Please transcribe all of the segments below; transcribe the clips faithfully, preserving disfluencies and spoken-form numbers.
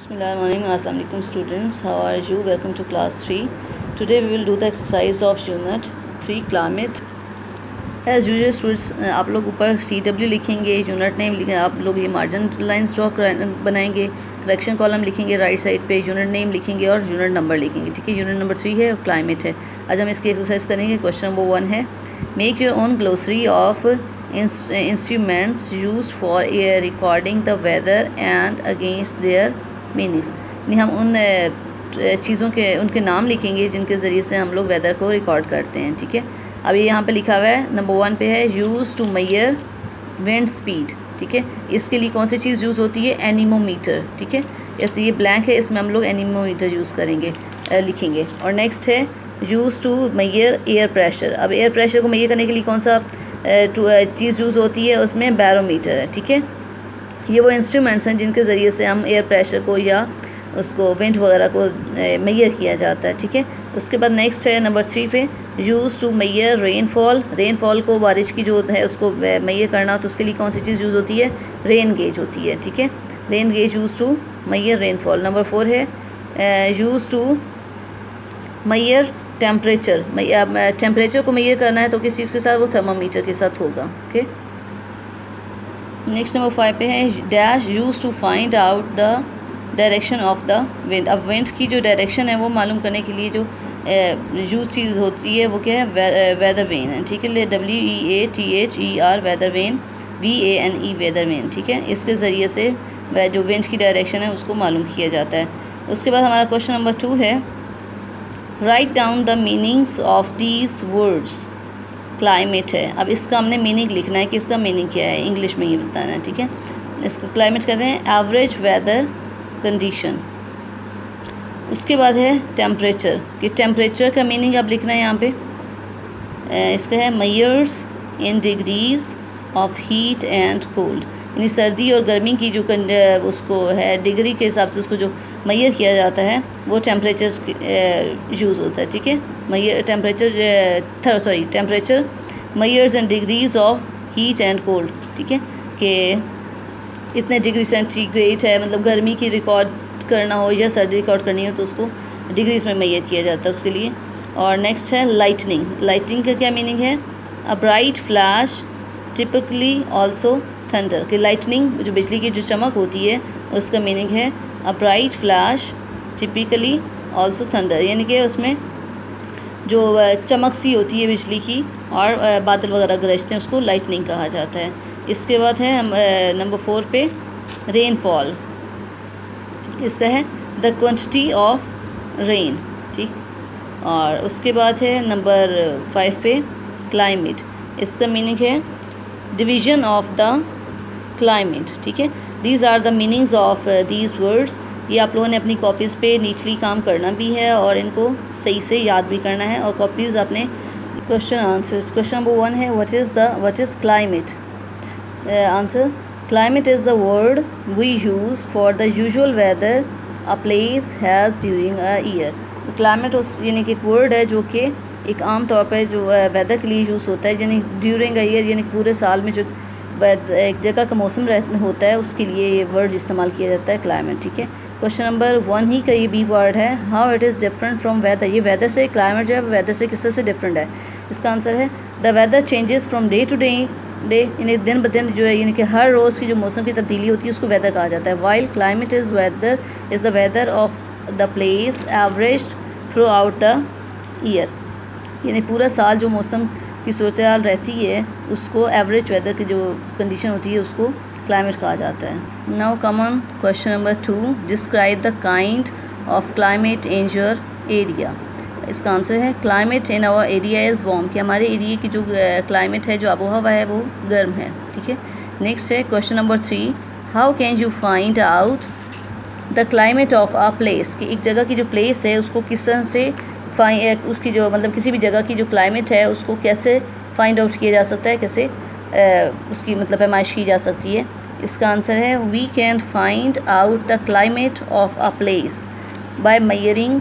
Bismillahirrahmanirrahim. Assalamu alaikum students. How are you? Welcome to class three. Today we will do the exercise of unit three climate. As usual students, आप लोग ऊपर C W लिखेंगे, unit name लिखेंगे, आप लोग ये margin lines draw बनाएंगे, correction column लिखेंगे राइट साइड पे, यूनिट नेम लिखेंगे और यूनिट नंबर लिखेंगे। ठीक है, यूनिट नंबर थ्री है और क्लाइमेट है। आज हम इसकी एक्सरसाइज करेंगे। क्वेश्चन नंबर वन है, make your own glossary of instruments used for recording the weather and against their meanings. यानी हम उन चीज़ों के उनके नाम लिखेंगे जिनके ज़रिए से हम लोग वेदर को रिकॉर्ड करते हैं। ठीक है, अब ये यहाँ पे लिखा हुआ है नंबर वन पे है use to measure wind speed. ठीक है, इसके लिए कौन सी चीज़ यूज़ होती है? एनीमोमीटर। ठीक है, ऐसे ये ब्लैंक है, इसमें हम लोग एनीमोमीटर यूज़ करेंगे, लिखेंगे। और नेक्स्ट है use to measure air pressure. अब एयर प्रेशर को मेजर करने के लिए कौन सा चीज़ यूज़ होती है? उसमें बैरोमीटर है। ठीक है, ये वो इंस्ट्रूमेंट्स हैं जिनके ज़रिए से हम एयर प्रेशर को या उसको विंड वगैरह को मेजर किया जाता है। ठीक है, उसके बाद नेक्स्ट है नंबर थ्री पे use to measure rainfall. Rainfall को, बारिश की जो है उसको मेजर करना, तो उसके लिए कौन सी चीज़ यूज़ होती है? रेन गेज होती है। ठीक है, rain gauge use to measure rainfall. Number four है use to measure temperature. Temperature को मेजर करना है तो किस चीज़ के साथ? वो थर्मामीटर के साथ होगा। ओके, नेक्स्ट नंबर फाइव पे है dash use to find out the direction of the wind. अब विंड की जो डायरेक्शन है वो मालूम करने के लिए जो यूज चीज़ होती है वो क्या है? वे, वेदर वेन है। ठीक है, W E A T H E R weather vane, V A N E weather vane. ठीक है, इसके ज़रिए से जो विंड की डायरेक्शन है उसको मालूम किया जाता है। उसके बाद हमारा क्वेश्चन नंबर टू है write down the meanings of these words. Climate है, अब इसका हमने मीनिंग लिखना है कि इसका मीनिंग क्या है, इंग्लिश में ये बताना है। ठीक है, इसको क्लाइमेट कहते हैं एवरेज वेदर कंडीशन। उसके बाद है टेम्परेचर, कि टेम्परेचर का मीनिंग अब लिखना है यहाँ पे। इसका है measures in degrees of heat and cold, यानी सर्दी और गर्मी की जो उसको है डिग्री के हिसाब से उसको जो मेजर किया जाता है वो टेम्परेचर यूज़ होता है। ठीक है, measure temperature sorry temperature measures in degrees of heat and cold. ठीक है, कि इतने डिग्री सेंटीग्रेड है, मतलब गर्मी की रिकॉर्ड करना हो या सर्दी रिकॉर्ड करनी हो तो उसको डिग्रीज में मेजर किया जाता है उसके लिए। और नेक्स्ट है लाइटनिंग। लाइटनिंग का क्या मीनिंग है? A bright flash typically also thunder, कि लाइटनिंग जो बिजली की जो चमक होती है उसका मीनिंग है a bright flash typically also thunder, यानी कि उसमें जो चमक सी होती है बिजली की और बादल वगैरह गरजते हैं उसको लाइटनिंग कहा जाता है। इसके बाद है हम नंबर फोर पे रेनफॉल। इसका है द क्वांटिटी ऑफ रेन। ठीक, और उसके बाद है नंबर फाइव पे क्लाइमेट। इसका मीनिंग है डिवीज़न ऑफ द क्लाइमेट। ठीक है, these are the meanings of these words. ये आप लोगों ने अपनी कॉपीज़ पे नीचली काम करना भी है और इनको सही से याद भी करना है। और कॉपीज़ अपने question answers. Question number one है what is the what is climate. Answer climate is the word we use for the usual weather a place has during a year. Climate उस यानी कि एक वर्ड है जो कि एक आम तौर पर जो वेदर के लिए यूज़ होता है, यानी ड्यूरिंग अ ईयर, यानी पूरे साल में जो एक जगह का मौसम होता है उसके लिए ये वर्ड इस्तेमाल किया जाता है क्लाइमेट। ठीक है, क्वेश्चन नंबर वन ही का ये बी वर्ड है how it is different from weather. ये वेदर से, क्लाइमेट जो है वेदर से किस तरह से डिफरेंट है? इसका आंसर है the weather changes from day to day day, यानी दिन ब दिन जो है, यानी कि हर रोज़ की जो मौसम की तब्दीली होती है उसको वेदर कहा जाता है। While climate is weather is the weather of the place average throughout the year, यानी पूरा साल जो मौसम की सूरत हाल रहती है उसको एवरेज वेदर की जो कंडीशन होती है उसको क्लाइमेट कहा जाता है। Now come on question number two, describe the kind of climate in your area. इसका आंसर है climate in our area is warm, कि हमारे एरिया की जो क्लाइमेट है, जो आबो हवा है वो गर्म है। ठीक है, नेक्स्ट है question number three, how can you find out the climate of a place, कि एक जगह की जो प्लेस है उसको किस तरह से फाइन उसकी जो मतलब किसी भी जगह की जो क्लाइमेट है उसको कैसे फाइंड आउट किया जा सकता है, कैसे आ, उसकी मतलब पैमाइश की जा सकती है। इसका आंसर है we can find out the climate of a place by measuring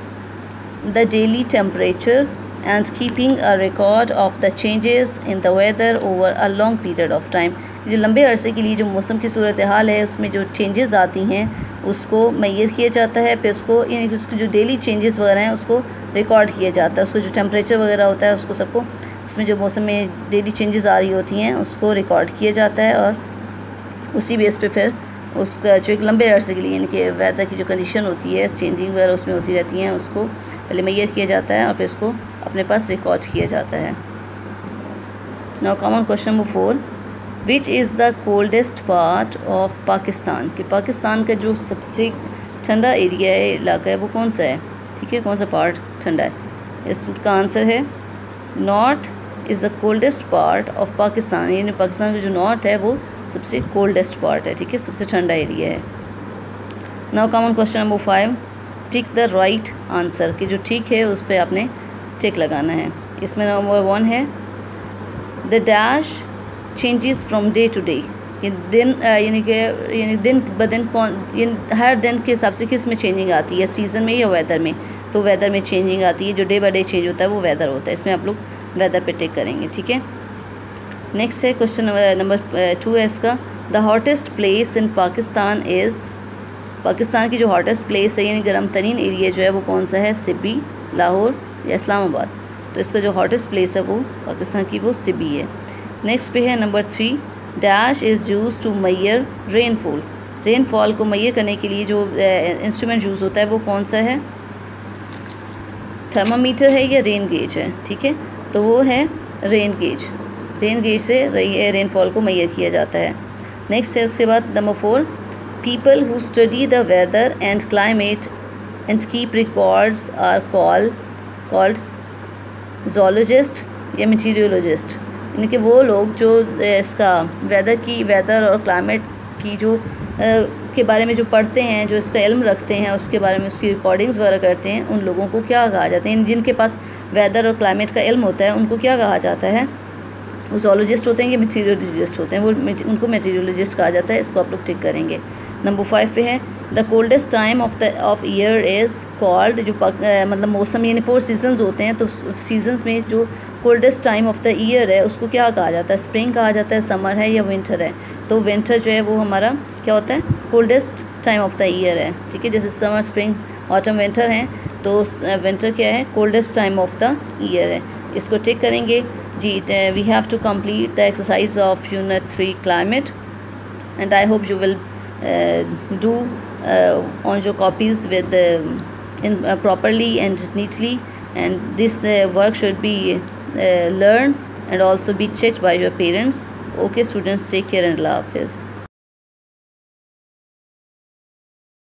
the daily temperature and keeping a record of the changes in the weather over a long period of time. जो लंबे अरसे के लिए जो मौसम की सूरत हाल है उसमें जो चेंजेस आती हैं उसको मैयर किया जाता है, फिर उसको यानी कि उसकी जो डेली चेंजेस वगैरह हैं उसको रिकॉर्ड किया जाता है, उसको जो टेम्परेचर वगैरह होता है उसको सबको उसमें जो मौसम में डेली चेंजेस आ रही होती हैं उसको रिकॉर्ड किया जाता है, और उसी बेस पे फिर उसका जो एक लंबे अरसे के लिए यानी कि वेदर की जो कंडीशन होती है चेंजिंग वगैरह उसमें होती रहती हैं उसको पहले मैयर किया जाता है और फिर उसको अपने पास रिकॉर्ड किया जाता है। Now common question number four, which is the coldest part of Pakistan, कि पाकिस्तान का जो सबसे ठंडा एरिया है, इलाका है, वो कौन सा है, ठीक है, कौन सा पार्ट ठंडा है। इसका आंसर है north is the coldest part of Pakistan, यानी पाकिस्तान का जो नॉर्थ है वो सबसे कोल्डेस्ट पार्ट है, ठीक है, सबसे ठंडा एरिया है। Now common question number five, tick the right answer, कि जो ठीक है उस पर आपने टिक लगाना है। इसमें नंबर वन है the dash changes from day to day, ये दिन यानी कि यानी दिन ब दिन कौन यानी हर दिन के हिसाब से किस में चेंजिंग आती है, सीज़न में या वेदर में, तो वेदर में चेंजिंग आती है, जो डे बाई डे चेंज होता है वो वेदर होता है, इसमें आप लोग वेदर पे टिक करेंगे, ठीक है। नेक्स्ट है क्वेश्चन नंबर टू है इसका, the hottest place in Pakistan is, Pakistan की जो हॉटेस्ट प्लेस है यानी गर्म तरीन एरिया जो है वो कौन सा है, सिबी, लाहौर या इस्लामाबाद, तो इसका जो हॉटेस्ट प्लेस है वो पाकिस्तान की वो सिबी है। नेक्स्ट पे है number three, dash is use to measure rainfall, rainfall को मैयर करने के लिए जो इंस्ट्रूमेंट यूज़ होता है वो कौन सा है, थर्मामीटर है या रेन गेज है, ठीक है, तो वो है रेन गेज, रेन गेज से रेनफॉल को मैयर किया जाता है। नेक्स्ट है उसके बाद number four, people who study the weather and climate and keep records are call called zoologist या मटीरियोलॉजिस्ट, यानी कि वो लोग जो इसका वेदर की वेदर और क्लाइमेट की जो आ, के बारे में जो पढ़ते हैं, जो इसका इल्म रखते हैं, उसके बारे में उसकी रिकॉर्डिंग्स वगैरह करते हैं, उन लोगों को क्या कहा जाता है, जिनके पास वेदर और क्लाइमेट का इल्म होता है उनको क्या कहा जाता है, वो जोलॉजिस्ट होते हैं या मटीरियोलॉजिस्ट होते हैं, वो उनको मटीरियोलॉजिस्ट कहा जाता है, इसको आप लोग टिक करेंगे। नंबर फाइव पे है the coldest time of the of year is called, जो पक, आ, मतलब मौसम यानी फोर सीजन्स होते हैं, तो सीजन्स में जो coldest time of the year है उसको क्या कहा जाता है, स्प्रिंग कहा जाता है, समर है या विंटर है, तो विंटर जो है वो हमारा क्या होता है, coldest time of the year है, ठीक है, जैसे समर स्प्रिंग ऑटम विंटर हैं, तो विंटर क्या है, coldest time of the year है, इसको टिक करेंगे जी। We have to complete the exercise of unit three climate and I hope you will do on your copies with uh, in uh, properly and neatly, and this uh, work should be uh, learned and also be checked by your parents. Okay students, take care and Allah Hafiz.